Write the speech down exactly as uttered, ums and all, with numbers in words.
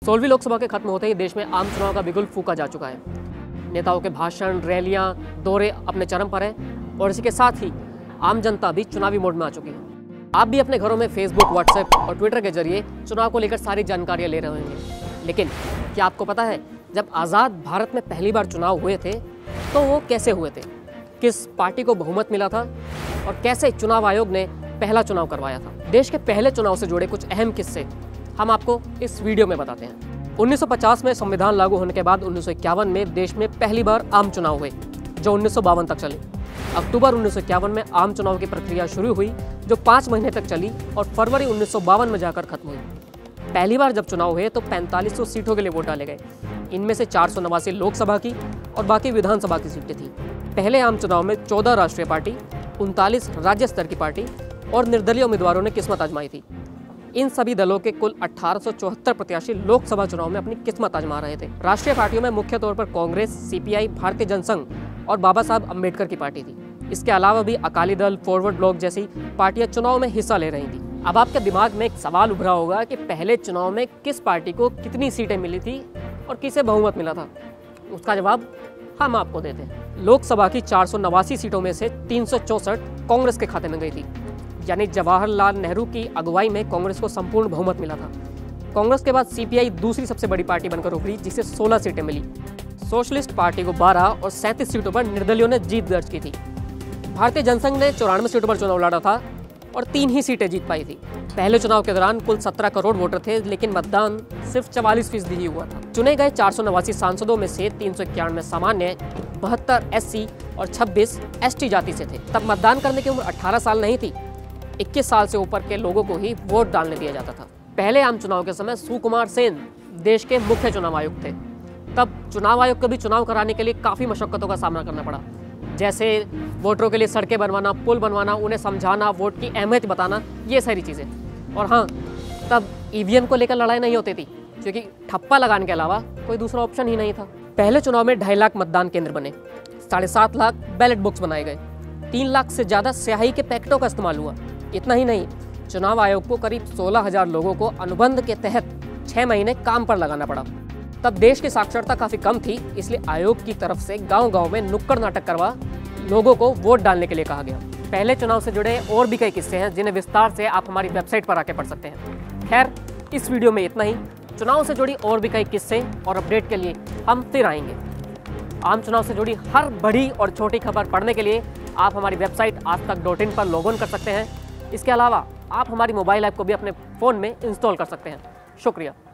सोलहवीं लोकसभा के खत्म होते ही देश में आम चुनाव का बिगुल फूका जा चुका है। नेताओं के भाषण, रैलियां, दौरे अपने चरम पर हैं और इसी के साथ ही आम जनता भी चुनावी मोड में आ चुकी है। आप भी अपने घरों में फेसबुक, व्हाट्सएप और ट्विटर के जरिए चुनाव को लेकर सारी जानकारियां ले रहे होंगे। लेकिन क्या आपको पता है, जब आज़ाद भारत में पहली बार चुनाव हुए थे तो वो कैसे हुए थे, किस पार्टी को बहुमत मिला था और कैसे चुनाव आयोग ने पहला चुनाव करवाया था। देश के पहले चुनाव से जुड़े कुछ अहम किस्से हम आपको इस वीडियो में बताते हैं। उन्नीस सौ पचास में संविधान लागू होने के बाद उन्नीस सौ इक्यावन में देश में पहली बार आम चुनाव हुए, जो उन्नीस सौ बावन तक चले। अक्टूबर उन्नीस सौ इक्यावन में आम चुनाव की प्रक्रिया शुरू हुई, जो पाँच महीने तक चली और फरवरी उन्नीस सौ बावन में जाकर खत्म हुई। पहली बार जब चुनाव हुए तो पैंतालीस सौ सीटों के लिए वोट डाले गए। इनमें से चार सौ नवासी लोकसभा की और बाकी विधानसभा की सीटें थीं। पहले आम चुनाव में चौदह राष्ट्रीय पार्टी, उनतालीस राज्य स्तर की पार्टी और निर्दलीय उम्मीदवारों ने किस्मत आजमाई थी। इन सभी दलों के कुल अठारह सौ चौहत्तर प्रत्याशी लोकसभा चुनाव में अपनी किस्मत आजमा रहे थे। राष्ट्रीय पार्टियों में मुख्य तौर पर कांग्रेस, सीपीआई, भारतीय जनसंघ और बाबा साहब अम्बेडकर की पार्टी थी। इसके अलावा भी अकाली दल, फॉरवर्ड ब्लॉक जैसी पार्टियां चुनाव में हिस्सा ले रही थी। अब आपके दिमाग में एक सवाल उभरा होगा कि पहले चुनाव में किस पार्टी को कितनी सीटें मिली थी और किसे बहुमत मिला था। उसका जवाब हम आपको देते हैं। लोकसभा की चार सौ नवासी सीटों में से तीन सौ चौसठ कांग्रेस के खाते में गई थी, यानी जवाहरलाल नेहरू की अगुवाई में कांग्रेस को संपूर्ण बहुमत मिला था। कांग्रेस के बाद सीपीआई दूसरी सबसे बड़ी पार्टी बनकर उभरी, जिसे सोलह सीटें मिली। सोशलिस्ट पार्टी को बारह और सैंतीस सीटों पर निर्दलियों ने जीत दर्ज की थी। भारतीय जनसंघ ने चौरानवे सीटों पर चुनाव लड़ा था और तीन ही सीटें जीत पाई थी। पहले चुनाव के दौरान कुल सत्रह करोड़ वोटर थे, लेकिन मतदान सिर्फ चवालीस फीसदी ही हुआ था। चुने गए चार सौ नवासी सांसदों में से तीन सौ इक्यानवे सामान्य, बहत्तर एससी और छब्बीस एसटी जाति से थे। तब मतदान करने की उम्र अठारह साल नहीं थी, इक्कीस साल से ऊपर के लोगों को ही वोट डालने दिया जाता था। पहले आम चुनाव के समय सुकुमार सेन देश के मुख्य चुनाव आयुक्त थे। तब चुनाव आयोग को भी चुनाव कराने के लिए काफ़ी मशक्कतों का सामना करना पड़ा, जैसे वोटरों के लिए सड़कें बनवाना, पुल बनवाना, उन्हें समझाना, वोट की अहमियत बताना, ये सारी चीज़ें। और हाँ, तब ईवीएम को लेकर लड़ाई नहीं होती थी, क्योंकि ठप्पा लगाने के अलावा कोई दूसरा ऑप्शन ही नहीं था। पहले चुनाव में ढाई लाख मतदान केंद्र बने, साढ़े सात लाख बैलेट बुक्स बनाए गए, तीन लाख से ज़्यादा स्याही के पैकेटों का इस्तेमाल हुआ। इतना ही नहीं, चुनाव आयोग को करीब सोलह हजार लोगों को अनुबंध के तहत छः महीने काम पर लगाना पड़ा। तब देश की साक्षरता काफ़ी कम थी, इसलिए आयोग की तरफ से गांव-गांव में नुक्कड़ नाटक करवा लोगों को वोट डालने के लिए कहा गया। पहले चुनाव से जुड़े और भी कई किस्से हैं, जिन्हें विस्तार से आप हमारी वेबसाइट पर आके पढ़ सकते हैं। खैर, इस वीडियो में इतना ही। चुनाव से जुड़ी और भी कई किस्से और अपडेट के लिए हम फिर आएंगे। आम चुनाव से जुड़ी हर बड़ी और छोटी खबर पढ़ने के लिए आप हमारी वेबसाइट आज तक डॉट इन पर लॉग इन कर सकते हैं। इसके अलावा आप हमारी मोबाइल ऐप को भी अपने फ़ोन में इंस्टॉल कर सकते हैं। शुक्रिया।